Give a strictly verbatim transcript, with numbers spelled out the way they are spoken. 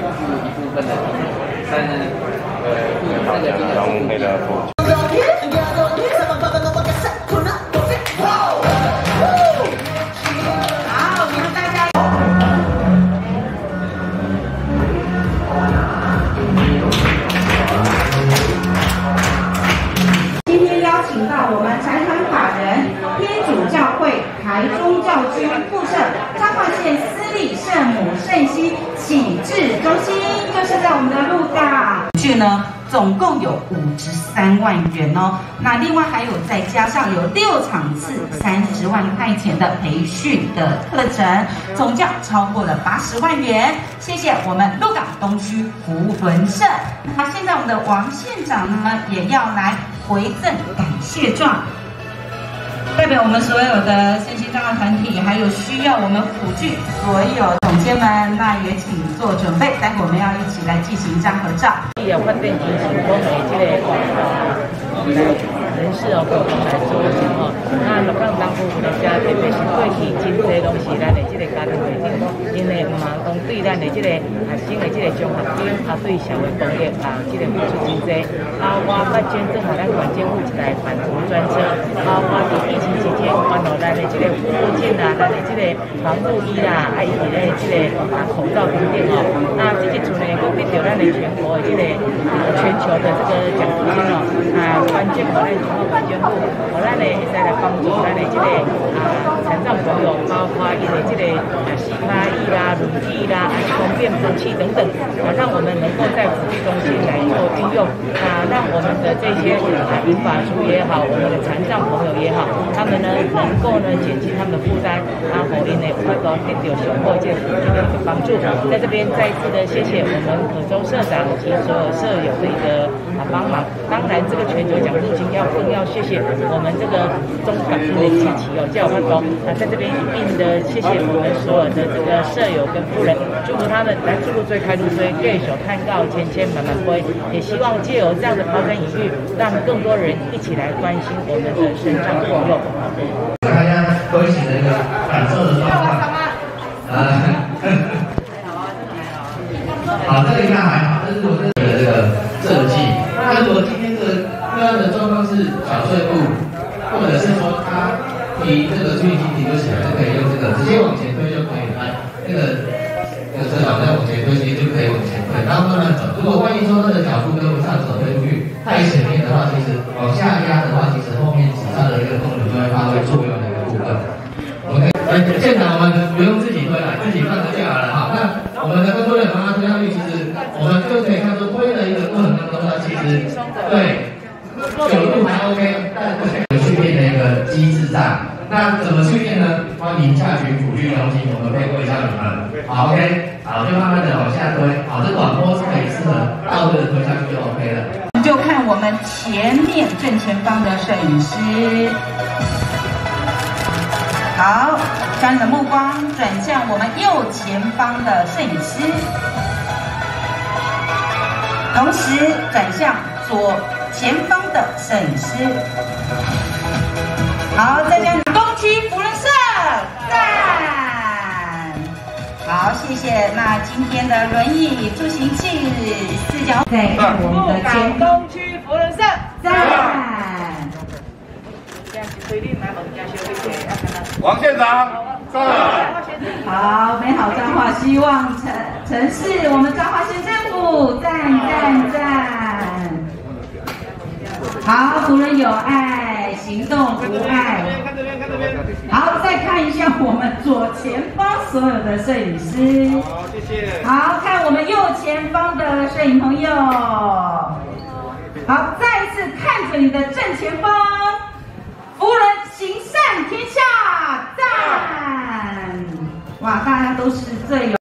是一部分的金额，但是呃，这个金额是配的付。 请到我们财团法人天主教会台中教区附设彰化县私立圣母圣心启智中心，就是在我们的鹿港区呢，总共有五十三万元哦。那另外还有再加上有六场次三十万块钱的培训的课程，总价超过了八十万元。谢谢我们鹿港东区福伦社。那现在我们的王县长呢，也要来回赠感谢状。 代表我们所有的身心障碍团体，还有需要我们辅具所有总监们，那也请做准备，待会我们要一起来进行一张合照。 也有发展进行讲的这个人事哦，共同来做哦。那鹿港东部的家，特别是过去真侪拢是咱的这个家庭背景，因为唔盲讲对咱的这个学生的这个奖学金，啊对社会公益啊，这个付出真侪。啊，我捌捐赠给咱县政府一台反毒专车，包括伫疫情期间，关于咱的这个护肤镜啊，咱的这个防护衣啦，啊以及咧这个啊口罩等等哦。那这一阵呢，佫得到咱的全国的这个啊全球的这个奖学金哦，啊关键可咱中国关键户，互咱呢会使来帮助咱的这个啊残障朋友，包括伊的这个啊膝卡椅啦、轮椅啦、啊方便喷器等等，啊让我们能够在辅具中心来做运用啊。 让我们的这些啊，银发族也好，我们的残障朋友也好，他们呢能够呢减轻他们的负担，啊，互因呢能够得到雄厚这这个一个帮助。在这边再一次的谢谢我们可州社长及所有舍友的一个啊帮忙。当然，这个全球奖助金要更要谢谢我们这个中港部的机器哦，叫我们说啊，在这边一并的谢谢我们所有的这个舍友跟夫人，祝福他们来注入最开路追，继续看到千千满满飞，也希望借由这样的抛砖引玉，让更多人一起来关心我们的身障朋友。 大家都一起的一个感受的状况。啊，好，这个应该还好，但是我这个这个设计，那如果今天这个个案的状况是小碎步，或者是说他提这个注意力提不起来，就可以用这个直接往前推就可以了。那个那个车长再往前推，其实就可以往前推，然后慢慢走。如果万一说他的脚步跟不上手推出去太前面的话，其实往下压的话，其实后面指上的一个功能就会发挥作用的一个部分。OK， 呃，现场我们不用自己推了，自己放着就好了哈。那我们的工作人员帮他推上去，其实我们就可以看出推的一个过程当中，它其实对角度还 OK， 但是有训练的一个机制在。那怎么训练呢？欢迎下群辅具中心，我们可以问一下你们。好 ，OK， 好，就慢慢的往下推。好，这广播是可以适合倒着推下去就 OK 了。 就看我们前面正前方的摄影师。好，将你的目光转向我们右前方的摄影师，同时转向左前方的摄影师。好，再将东区福伦社赞。好，谢谢。那今天的轮椅助行器四角，再看我们的前东区福伦社赞。 王县长，赞！ 好，美好彰化，希望城城市，我们彰化县政府赞赞赞。好，福人有爱，行动无碍。好，再看一下我们左前方所有的摄影师。 好，谢谢。 好，看我们右前方的摄影朋友。好，再一次看着你的正前方。福人行善天下赞！哇，大家都是最有。